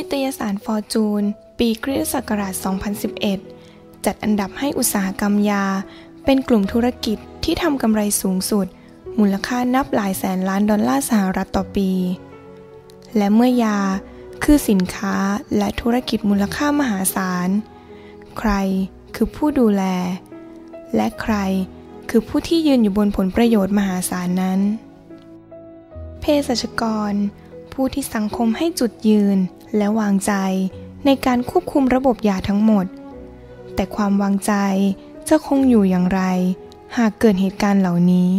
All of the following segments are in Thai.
นิตยสารฟอร์จูนปีคริสตศักราช 2011 จัดอันดับให้อุตสาหกรรมยาเป็นกลุ่มธุรกิจที่ทำกำไรสูงสุดมูลค่านับหลายแสนล้านดอลลาร์สหรัฐต่อปีและเมื่อยาคือสินค้าและธุรกิจมูลค่ามหาศาลใครคือผู้ดูแลและใครคือผู้ที่ยืนอยู่บนผลประโยชน์มหาศาลนั้นเภสัชกรผู้ที่สังคมให้จุดยืนและวางใจในการควบคุมระบบยาทั้งหมดแต่ความวางใจจะคงอยู่อย่างไรหากเกิดเหตุการณ์เหล่านี้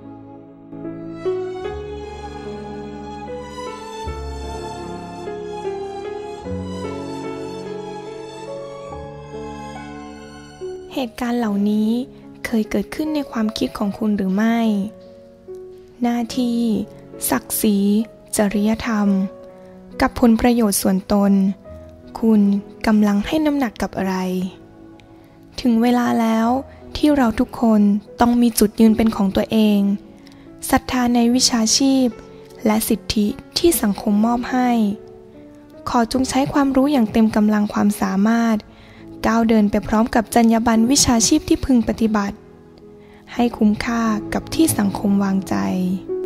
เหตุการณ์เหล่านี้เคยเกิดขึ้นในความคิดของคุณหรือไม่หน้าที่ศักดิ์ศรีจริยธรรมกับผลประโยชน์ส่วนตนคุณกำลังให้น้ำหนักกับอะไรถึงเวลาแล้วที่เราทุกคนต้องมีจุดยืนเป็นของตัวเองศรัทธาในวิชาชีพและสิทธิที่สังคมมอบให้ขอจงใช้ความรู้อย่างเต็มกำลังความสามารถก้าวเดินไปพร้อมกับจรรยาบรรณวิชาชีพที่พึงปฏิบัติให้คุ้มค่ากับที่สังคมวางใจ